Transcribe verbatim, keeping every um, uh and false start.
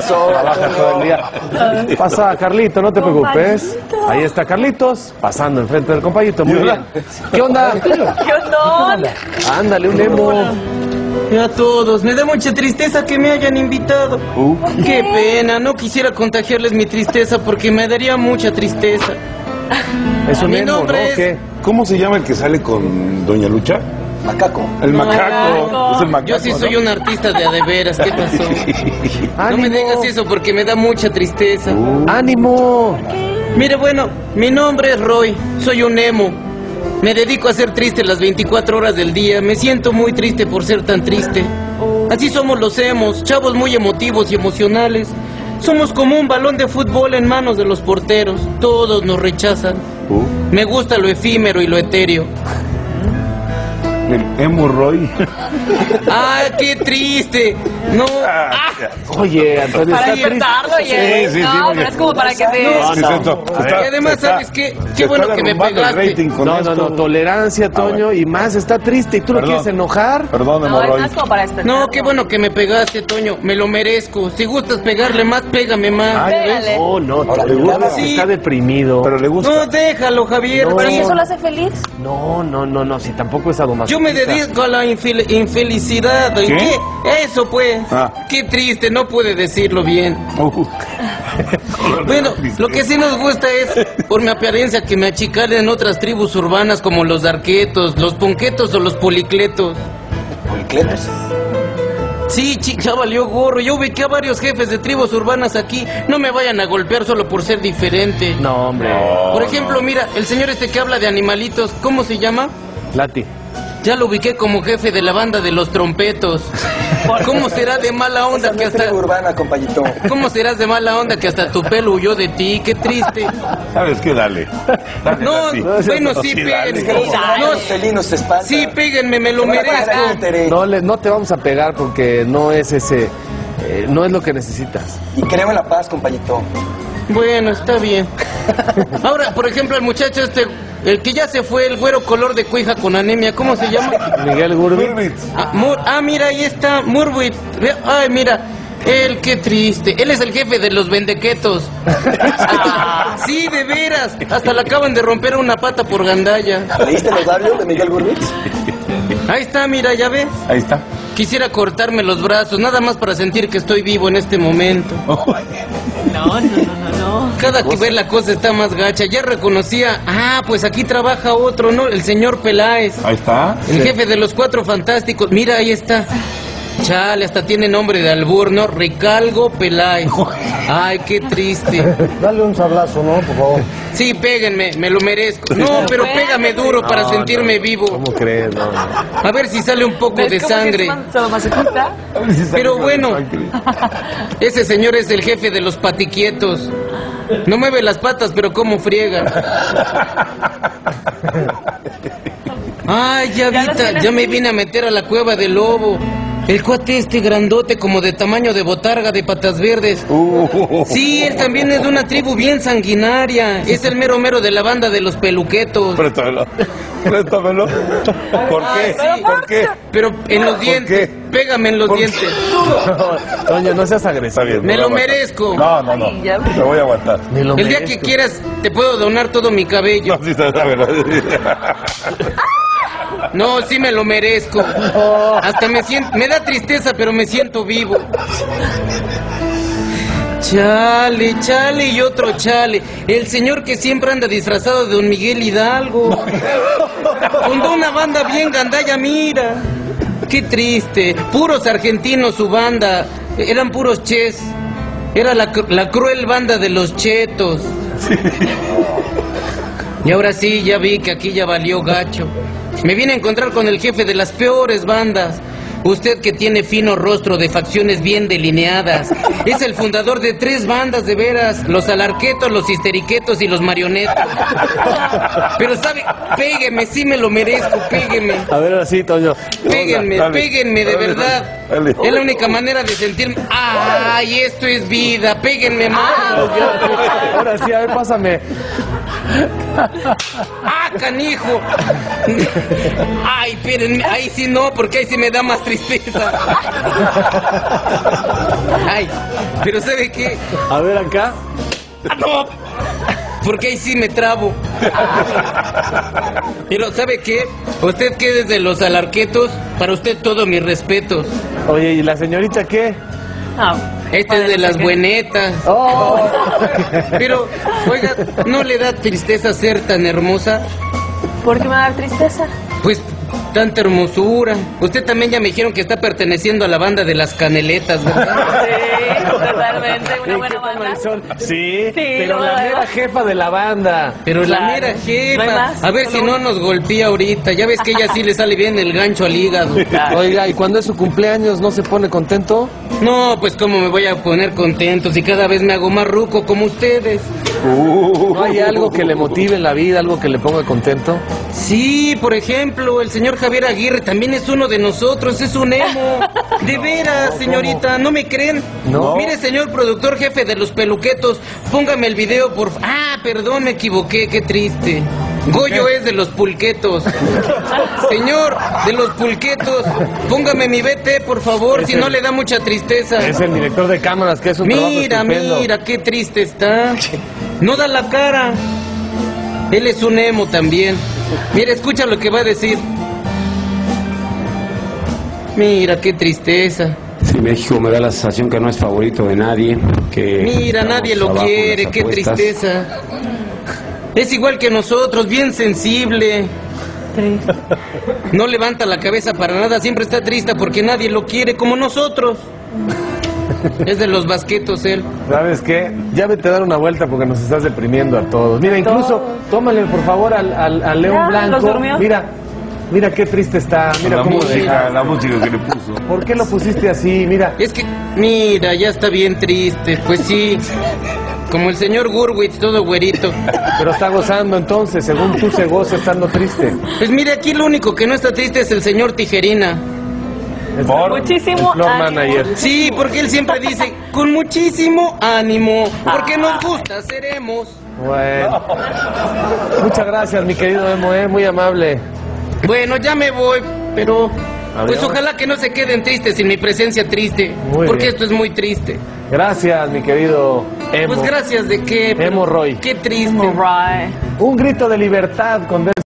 pasó? Trabaja todo el día. Pasa, Carlito, no te preocupes. Ahí está Carlitos, pasando enfrente del compañito. Muy bien. ¿Qué onda? ¿Qué onda? Ándale, un emo. A todos, me da mucha tristeza que me hayan invitado. Uh. Qué pena, no quisiera contagiarles mi tristeza porque me daría mucha tristeza. Es un Mi emo, ¿no? nombre es- ¿Qué? ¿Cómo se llama el que sale con Doña Lucha? Macaco. El No, macaco. macaco. Es el macaco. Yo sí soy ¿no? un artista de a de veras, ¿qué pasó? No ¡Ánimo! me digas eso porque me da mucha tristeza. ¡Ánimo! Mire, bueno, mi nombre es Roy, soy un emo. Me dedico a ser triste las veinticuatro horas del día. Me siento muy triste por ser tan triste. Así somos los emos, chavos muy emotivos y emocionales. Somos como un balón de fútbol en manos de los porteros. Todos nos rechazan. Uh, Me gusta lo efímero y lo etéreo. el hemorroid. ¡Ah, qué triste! No. Ah, Oye, Antonio, Para está triste. despertarlo, oye. Sí, sí, sí, No, porque- pero es como para que se... Sí, sí, no. esto- A ver. está- y además, está- ¿sabes qué? se Qué bueno está que me derrumbando el pegaste. rating con No, no, esto. no, tolerancia, Toño, y más está triste y tú lo Perdón. quieres enojar. Perdón, No, es hemorroid. más como para despertarlo. No, qué bueno que me pegaste, Toño. Me lo merezco. Si gustas pegarle más, pégame más. Ay, Pégale. no, no, Ahora, Toño, ¿le gusta? Sí. está deprimido. Pero le gusta. No, déjalo, Javier. No. Pero si Sí. eso lo hace feliz. No, no, no, no, si tampoco es sadomasoquista. Yo me dedico a la infel- infelicidad. ¿Y ¿Qué? qué? Eso, pues. Ah. Qué triste, no puede decirlo bien. Uh. Bueno, lo que sí nos gusta es, por mi apariencia, que me achicalen en otras tribus urbanas como los darquetos, los ponquetos o los policletos. Policletos. Sí, chi, ya valió gorro. Yo ubiqué a varios jefes de tribus urbanas aquí. No me vayan a golpear solo por ser diferente. No, hombre. Por ejemplo, mira, el señor este que habla de animalitos, ¿cómo se llama? Lati. Ya lo ubiqué como jefe de la banda de los trompetos. ¿Cómo será de mala onda Esa no que es hasta... tribu urbana, compañito. ¿Cómo serás de mala onda que hasta tu pelo huyó de ti? Qué triste. ¿Sabes qué? Dale. Dale, No, Tati. bueno, sí, Sí, dale. Es que péguenme. los No, los felinos se espantan. sí, péguenme, me lo Se van a pasar merezco. el Tere. No, le, no te vamos a pegar porque no es ese, eh, no es lo que necesitas. Y queremos la paz, compañito. Bueno, está bien. Ahora, por ejemplo, el muchacho este, el que ya se fue, el güero color de cuija con anemia, ¿cómo se llama? Miguel Gurbit. Ah, Mur- ah, mira, ahí está, Murwit. Ve- Ay, mira, él, qué triste. Él es el jefe de los vendequetos. Sí, de veras. Hasta le acaban de romper una pata por gandalla. ¿Leíste los labios de Miguel Gurbitz? Ahí está, mira, ya ves. Ahí está. Quisiera cortarme los brazos, nada más para sentir que estoy vivo en este momento. No, no, no, no, no. Cada que ver la cosa está más gacha. Ya reconocía, ah, pues aquí trabaja otro, ¿no? El señor Peláez. Ahí está. El jefe de los Cuatro Fantásticos. Mira, ahí está. Chale, hasta tiene nombre de albur, ¿no? Ricalgo Peláez. Ay, qué triste. Dale un sablazo, ¿no? Por favor. Sí, péguenme, me lo merezco. No, pero pégame duro para No, sentirme no, vivo. ¿Cómo crees? No, no. A ver si sale un poco ¿Ves de cómo sí sangre. es sadomasoquista? Pero bueno, ese señor es el jefe de los patiquietos. No mueve las patas, pero cómo friega. Ay, ya, Ya lo Vita, tienes. ya me vine a meter a la cueva del lobo. El cuate este grandote como de tamaño de botarga de patas verdes. Uh. Sí, él también es de una tribu bien sanguinaria. Es el mero mero de la banda de los peluquetos. Préstamelo. Préstamelo. ¿Por Ay, qué? sí. ¿Por qué? Pero en los dientes, qué? pégame en los ¿Por qué? dientes. Toño, no seas agresivo. Está bien. Me voy a lo aguantar. merezco. No, no, no. Ay, ya ves. Me voy a aguantar. Me lo El día merezco. que quieras, te puedo donar todo mi cabello. No, sí, está bien. No, sí me lo merezco. Hasta me siento, me da tristeza, pero me siento vivo. Chale, chale y otro chale. El señor que siempre anda disfrazado de don Miguel Hidalgo. Fundó una banda bien gandalla, mira. Qué triste. Puros argentinos su banda. Eran puros ches. Era la, cru- la cruel banda de los chetos. Y ahora sí, ya vi que aquí ya valió gacho. Me vine a encontrar con el jefe de las peores bandas. Usted que tiene fino rostro de facciones bien delineadas. Es el fundador de tres bandas de veras. Los alarquetos, los histeriquetos y los marionetos. Pero sabe, pégueme, sí me lo merezco, pégueme. A ver, ahora sí, Toño. Péguenme, Dale, péguenme, de dale, verdad. dale. Es la única manera de sentirme. ¡Ay, esto es vida! Péguenme más. Ahora sí, a ver, pásame. ¡Ah, canijo! Ay, espérenme, ahí sí no, porque ahí sí me da más tristeza. Ay, pero ¿sabe qué? A ver acá. No, porque ahí sí me trabo. Pero ¿sabe qué? Usted que es de los alarquetos, para usted todo mis respetos. Oye, ¿y la señorita qué? Ah, Esta es de las buenetas. Oh. Pero, oiga, ¿no le da tristeza ser tan hermosa? ¿por qué me va a dar tristeza? Pues tanta hermosura. Usted también ya me dijeron que está perteneciendo a la banda de las caneletas, ¿verdad? Sí, totalmente, una ¿En buena qué banda. Marisol? Sí, pero no, la no. mera jefa de la banda. Pero la Claro. mera ¿No hay jefa. más? A ver si no nos golpea ahorita. Ya ves que ella sí le sale bien el gancho al hígado. Oiga, ¿y cuando es su cumpleaños no se pone contento? No, pues cómo me voy a poner contento si cada vez me hago más ruco como ustedes. ¿No hay algo que le motive en la vida, algo que le ponga contento? Sí, por ejemplo, el señor Javier Aguirre también es uno de nosotros, es un emo. De veras, señorita, ¿no me creen? No. Mire, señor productor jefe de los peluquetos, póngame el video, por... fa- Ah, perdón, me equivoqué, qué triste. Goyo es de los pulquetos. Señor, de los pulquetos, póngame mi B T, por favor, Es si el- no le da mucha tristeza. Es el director de cámaras, que es un trabajo Mira, estupendo. mira, qué triste está. No da la cara. Él es un emo también. Mira, escucha lo que va a decir. Mira, qué tristeza. Sí, México me da la sensación que no es favorito de nadie. Que Mira, estamos nadie lo abajo en quiere, las qué apuestas. tristeza. Es igual que nosotros, bien sensible. Triste. No levanta la cabeza para nada, siempre está triste porque nadie lo quiere como nosotros. Es de los basquetos él. ¿Sabes qué? Ya vete a dar una vuelta porque nos estás deprimiendo a todos. Mira, incluso, Todos. tómale por favor al, al, al León Ya, Blanco. ¿los durmió? Mira, mira qué triste está. Mira La cómo música, deja. la música que le puso. ¿Por qué lo pusiste así? Mira. Es que, mira, ya está bien triste. Pues sí, como el señor Gurwitz, todo güerito. Pero está gozando entonces, según tú se goza estando triste. Pues mire, aquí lo único que no está triste es el señor Tijerina. Es Muchísimo el floor ánimo. manager. Sí, porque él siempre dice, con muchísimo ánimo, porque nos gusta, seremos. Bueno. Muchas gracias, mi querido Emo, ¿eh? Muy amable. Bueno, ya me voy, pero pues Adiós. ojalá que no se queden tristes sin mi presencia triste, Muy porque bien. esto es muy triste. Gracias, mi querido Emo. Pues gracias de qué. Emo Roy. Qué triste. Right. Un grito de libertad con